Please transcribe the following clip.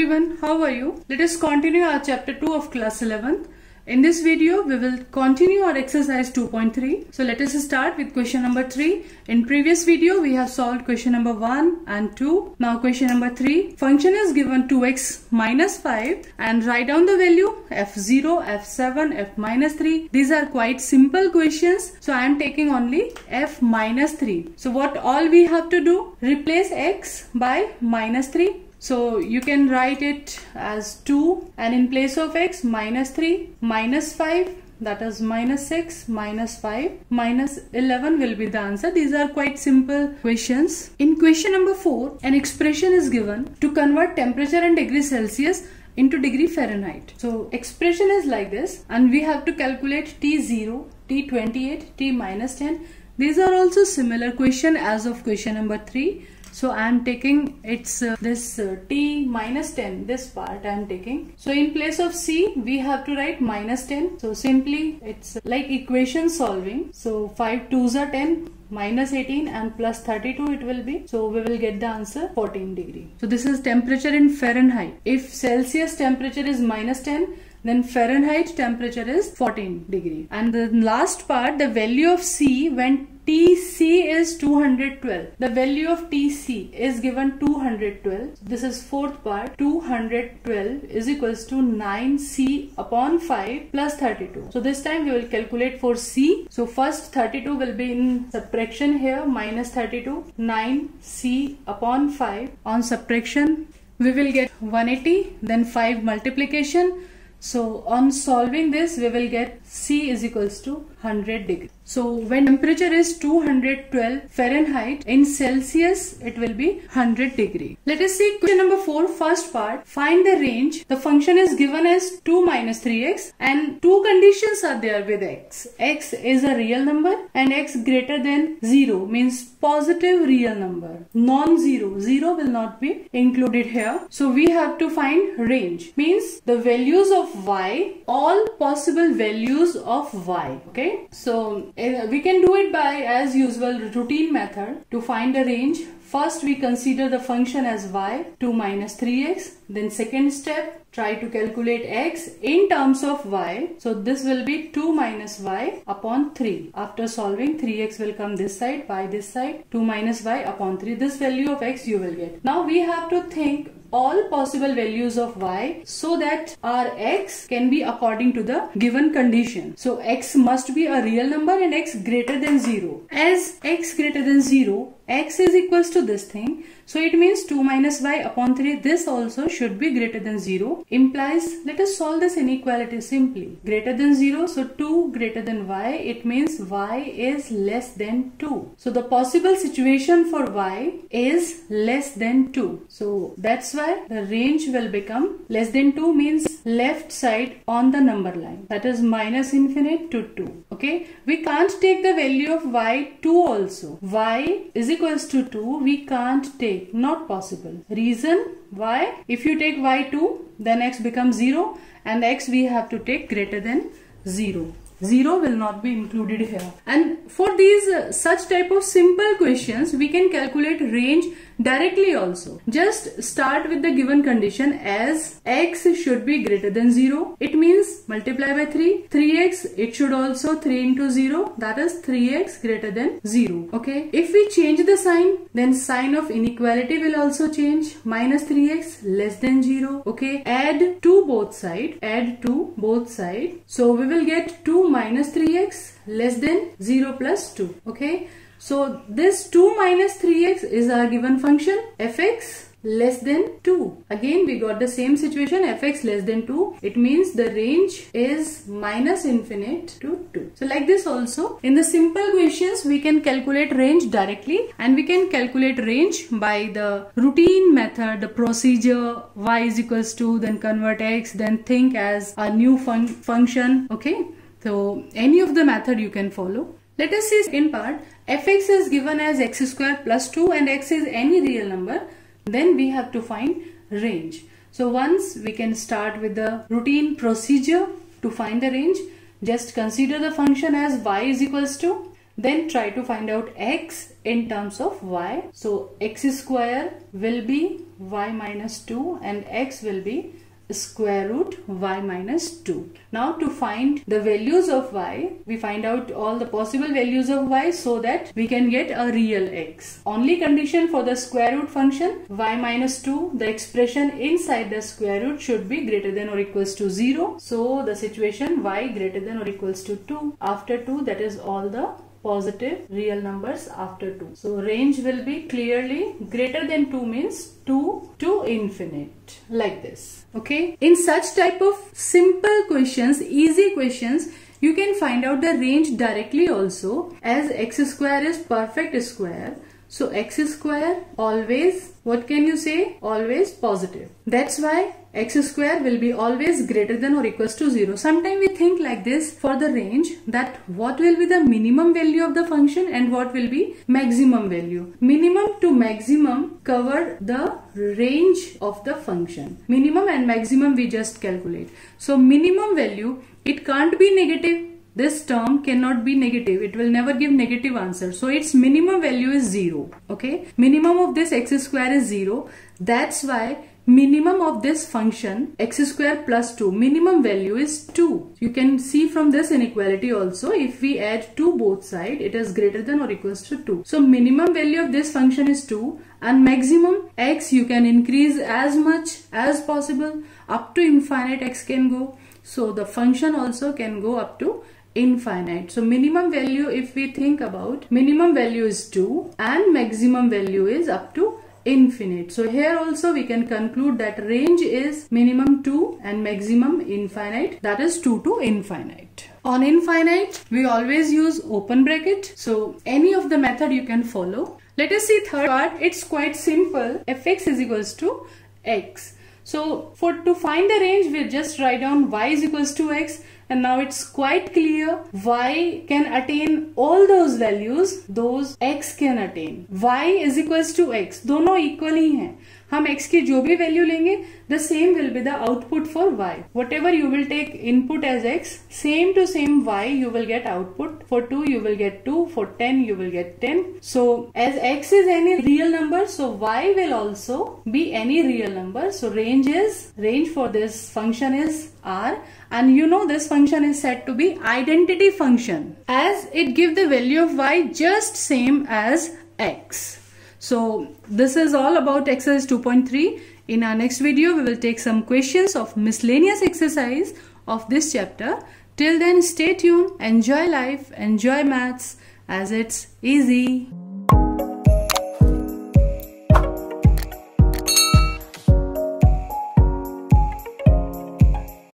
everyone, how are you? Let us continue our chapter 2 of class 11th. In this video, we will continue our exercise 2.3. So let us start with question number 3. In previous video, we have solved question number 1 and 2. Now question number 3. Function is given 2x minus 5 and write down the value f0, f7, f minus 3. These are quite simple questions. So I am taking only f minus 3. So what all we have to do? Replace x by minus 3. So you can write it as 2 and in place of x minus 3 minus 5, that is minus 6 minus 5 minus 11 will be the answer. These are quite simple questions. In question number 4, an expression is given to convert temperature in degrees Celsius into degree Fahrenheit. So expression is like this and we have to calculate T0, T28, T minus 10. These are also similar question as of question number 3. So I am taking this T minus 10, this part I am taking. So in place of C, we have to write minus 10. So simply it's like equation solving. So 5 2s are 10, minus 18 and plus 32 it will be. So we will get the answer 14 degree. So this is temperature in Fahrenheit. If Celsius temperature is minus 10, then Fahrenheit temperature is 14 degree. And the last part, the value of C when Tc is 212. The value of Tc is given 212. This is fourth part. 212 is equals to 9C upon 5 plus 32. So this time we will calculate for C. So first 32 will be in subtraction here, minus 32. 9C upon 5 on subtraction. We will get 180. Then 5 multiplication. So on solving this, we will get C is equals to 100 degree. So when temperature is 212 Fahrenheit, in Celsius it will be 100 degree. Let us see question number 4, first part. Find the range. The function is given as 2 minus 3x and two conditions are there with x. X is a real number and x greater than 0 means positive real number. Non-zero, 0 will not be included here. So we have to find range, means the values of y, all possible values of y. Okay, so we can do it by, as usual, routine method to find the range. First we consider the function as y, 2 minus 3x. Then second step, try to calculate x in terms of y. So this will be 2 minus y upon 3. After solving, 3x will come this side, y this side, 2 minus y upon 3. This value of x you will get. Now we have to think all possible values of y so that our x can be according to the given condition. So x must be a real number and x greater than 0. As x greater than 0, x is equals to this thing. So it means 2 minus y upon 3. This also should be greater than 0. Implies, let us solve this inequality simply. Greater than 0, so 2 greater than y. It means y is less than 2. So the possible situation for y is less than 2. So that's why the range will become less than 2 means left side on the number line. That is minus infinite to 2. Okay. We can't take the value of y 2 also. Y is equals to 2. We can't take. Not possible. Reason why? If you take y2, then x becomes 0 and x we have to take greater than 0. 0 will not be included here. And for these such type of simple questions, we can calculate range directly also. Just start with the given condition as x should be greater than 0. It means multiply by 3. 3x, it should also 3 into 0. That is 3x greater than 0. Okay. If we change the sign, then sign of inequality will also change. Minus 3x less than 0. Okay. Add to both sides. Add to both sides. So we will get 2 minus 3x less than 0 plus 2. Okay. So this 2 minus 3x is our given function fx less than 2. Again we got the same situation, fx less than 2. It means the range is minus infinite to 2. So like this also, in the simple questions we can calculate range directly and we can calculate range by the routine method, the procedure y is equals to, then convert x, then think as a new function. Okay, so any of the method you can follow. Let us see second part. Fx is given as x square plus 2 and x is any real number. Then we have to find range. So once we can start with the routine procedure to find the range. Just consider the function as y is equals to, then try to find out x in terms of y. So x square will be y minus 2 and x will be square root y minus 2. Now to find the values of y, we find out all the possible values of y so that we can get a real x. Only condition for the square root function y minus 2, the expression inside the square root should be greater than or equals to 0. So the situation y greater than or equals to 2. After 2, that is all the positive real numbers after 2. So range will be clearly greater than 2 means 2 to infinite, like this. Okay. In such type of simple questions, easy questions, you can find out the range directly also, as x square is perfect square. So x square always, what can you say? Always positive. That's why x square will be always greater than or equals to 0. Sometimes we think like this for the range, that what will be the minimum value of the function and what will be maximum value. Minimum to maximum cover the range of the function. Minimum and maximum we just calculate. So minimum value, it can't be negative. This term cannot be negative. It will never give negative answer. So its minimum value is 0. Okay. Minimum of this x square is 0. That's why minimum of this function x square plus 2, minimum value is 2. You can see from this inequality also, if we add 2 both sides, it is greater than or equals to 2. So minimum value of this function is 2 and maximum x you can increase as much as possible. Up to infinite x can go. So the function also can go up to infinite. So minimum value, if we think about, minimum value is 2 and maximum value is up to infinite. So here also we can conclude that range is minimum 2 and maximum infinite, that is 2 to infinite. On infinite, we always use open bracket. So any of the method you can follow. Let us see third part. It's quite simple. Fx is equals to x. So to find the range, we just write down y is equals to x. And now it's quite clear, y can attain all those values, those x can attain. Y is equals to x, दोनों equal ही हैं. हम x की जो भी value लेंगे, the same will be the output for y. Whatever you will take input as x, same to same y you will get output. For 2 you will get 2, for 10 you will get 10. So as x is any real number, so y will also be any real number. So range for this function is r, and you know this function is said to be identity function, as it gives the value of y just same as x. So this is all about exercise 2.3. In our next video, we will take some questions of miscellaneous exercise of this chapter. Till then, stay tuned, enjoy life, enjoy maths, as it's easy.